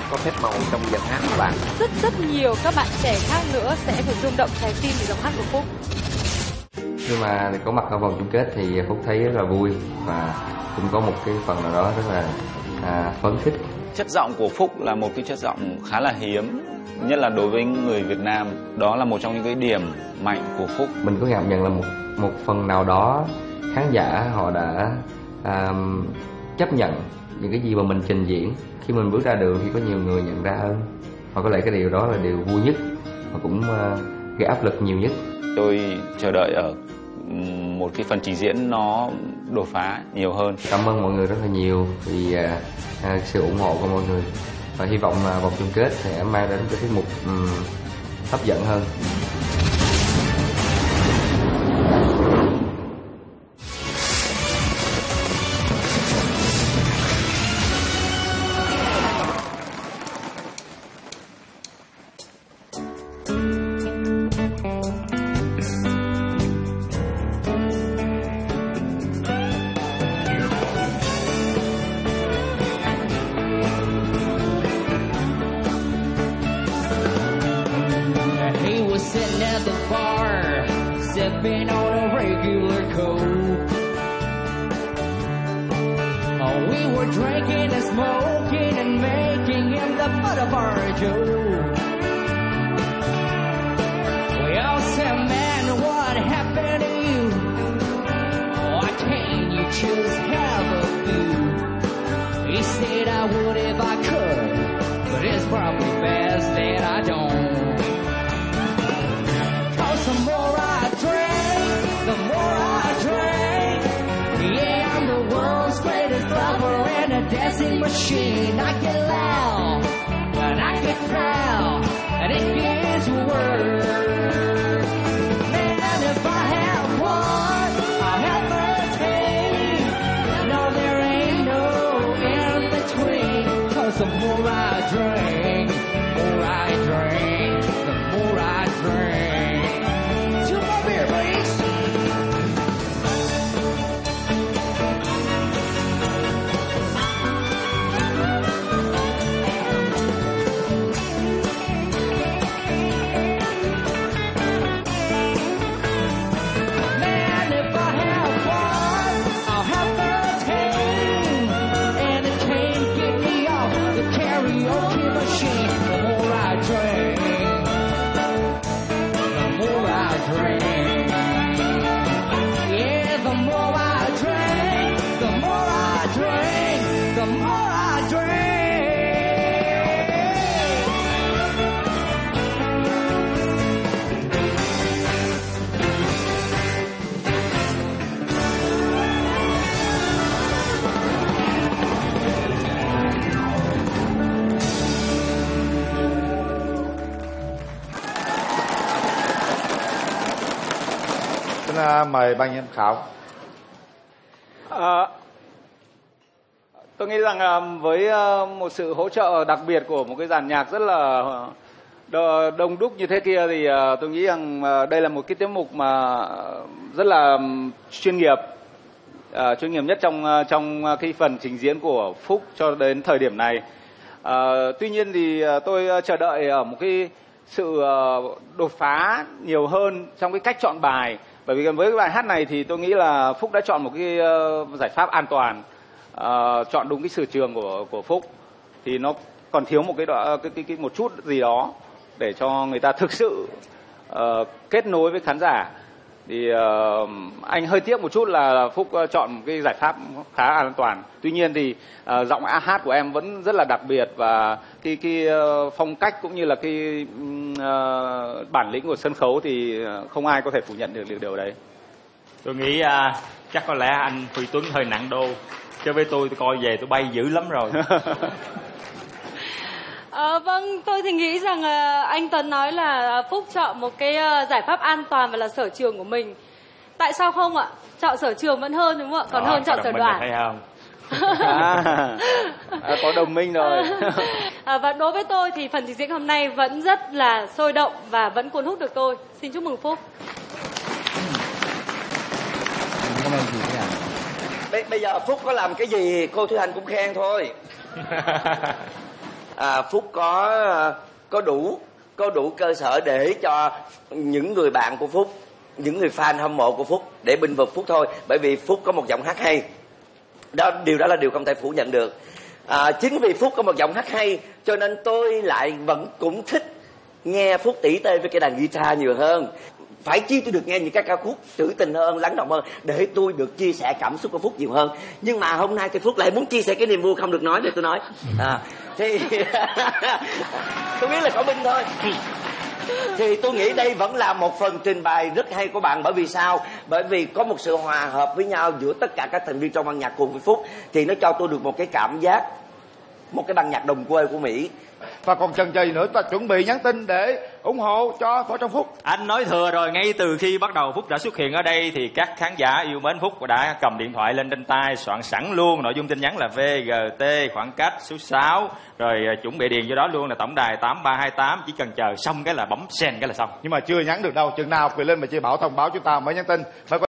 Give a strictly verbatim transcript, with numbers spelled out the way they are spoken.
có phép màu trong giọng hát của bạn. Rất rất nhiều các bạn trẻ khác nữa sẽ phải rung động trái tim vì giọng hát của Phúc. Khi mà có mặt ở vòng chung kết thì Phúc thấy rất là vui và cũng có một cái phần nào đó rất là à, phấn khích. Chất giọng của Phúc là một cái chất giọng khá là hiếm, nhất là đối với người Việt Nam. Đó là một trong những cái điểm mạnh của Phúc. Mình có cảm nhận là một một phần nào đó khán giả họ đã à, chấp nhận những cái gì mà mình trình diễn. Khi mình bước ra đường thì có nhiều người nhận ra hơn. Và có lẽ cái điều đó là điều vui nhất và cũng uh, gây áp lực nhiều nhất. Tôi chờ đợi ở một cái phần trình diễn nó đột phá nhiều hơn. Cảm ơn mọi người rất là nhiều vì uh, uh, sự ủng hộ của mọi người. Và hy vọng uh, vòng chung kết sẽ mang đến cái tiết mục um, hấp dẫn hơn. Sitting at the bar, sipping on a regular Coke. Oh, we were drinking and smoking and making him the butt of our joke. We all said, man, what happened to you? Why can't you just have a few? He said I would if I could, but it's probably best that I don't. The more I drink, the more I drink. Yeah, I'm the world's greatest lover and a dancing machine. I get loud, and I get proud, and it gets worse. Man, if I have one, I'll have thirteen. No, there ain't no in between. Cause the more I drink, the more I drink, the more I drink. Mời ban giám khảo. À, tôi nghĩ rằng với một sự hỗ trợ đặc biệt của một cái dàn nhạc rất là đông đúc như thế kia thì tôi nghĩ rằng đây là một cái tiết mục mà rất là chuyên nghiệp, à, chuyên nghiệp nhất trong trong cái phần trình diễn của Phúc cho đến thời điểm này. À, tuy nhiên thì tôi chờ đợi ở một cái sự đột phá nhiều hơn trong cái cách chọn bài. Bởi vì với cái bài hát này thì tôi nghĩ là Phúc đã chọn một cái uh, giải pháp an toàn, uh, chọn đúng cái sở trường của của Phúc. Thì nó còn thiếu một cái, đoạn, cái, cái, cái một chút gì đó để cho người ta thực sự uh, kết nối với khán giả. Thì uh, anh hơi tiếc một chút là Phúc uh, chọn một cái giải pháp khá an toàn. Tuy nhiên thì uh, giọng hát của em vẫn rất là đặc biệt và cái cái uh, phong cách cũng như là cái uh, bản lĩnh của sân khấu thì không ai có thể phủ nhận được điều đấy. Tôi nghĩ uh, chắc có lẽ anh Phi Tuấn hơi nặng đô, chứ với tôi tôi coi về tôi bay dữ lắm rồi. À, vâng, tôi thì nghĩ rằng uh, anh Tuấn nói là Phúc chọn một cái uh, giải pháp an toàn và là sở trường của mình. Tại sao không ạ? Chọn sở trường vẫn hơn đúng không ạ? Còn đó, hơn chọn sở đoản. Thấy không? à, à, có đồng minh rồi. à, và đối với tôi thì phần trình diễn hôm nay vẫn rất là sôi động và vẫn cuốn hút được tôi. Xin chúc mừng Phúc. Cảm ơn chị ạ. Bây, bây giờ Phúc có làm cái gì cô Thúy Hạnh cũng khen thôi. à, Phúc có có đủ có đủ cơ sở để cho những người bạn của Phúc, những người fan hâm mộ của Phúc để binh vực Phúc thôi, bởi vì Phúc có một giọng hát hay. Đó, điều đó là điều không thể phủ nhận được. À, chính vì Phúc có một giọng hát hay cho nên tôi lại vẫn cũng thích nghe Phúc tỉ tê với cái đàn guitar nhiều hơn. Phải chi tôi được nghe những các ca khúc trữ tình hơn, lắng động hơn để tôi được chia sẻ cảm xúc của Phúc nhiều hơn. Nhưng mà hôm nay thì Phúc lại muốn chia sẻ cái niềm vui không được nói để tôi nói. À, thì tôi biết là có binh thôi. Thì tôi nghĩ đây vẫn là một phần trình bày rất hay của bạn. Bởi vì sao? Bởi vì có một sự hòa hợp với nhau giữa tất cả các thành viên trong ban nhạc cùng với Phúc, thì nó cho tôi được một cái cảm giác, một cái ban nhạc đồng quê của Mỹ. Và còn chần chờ gì nữa, ta chuẩn bị nhắn tin để ủng hộ cho Võ Trong Phúc. Anh nói thừa rồi, ngay từ khi bắt đầu Phúc đã xuất hiện ở đây thì các khán giả yêu mến Phúc đã cầm điện thoại lên trên tay, soạn sẵn luôn nội dung tin nhắn là vê giê tê khoảng cách số sáu, rồi chuẩn bị điền vô đó luôn là tổng đài tám ba hai tám, chỉ cần chờ xong cái là bấm send cái là xong. Nhưng mà chưa nhắn được đâu, chừng nào Quyền Linh mà chị Bảo thông báo chúng ta mới nhắn tin. Mới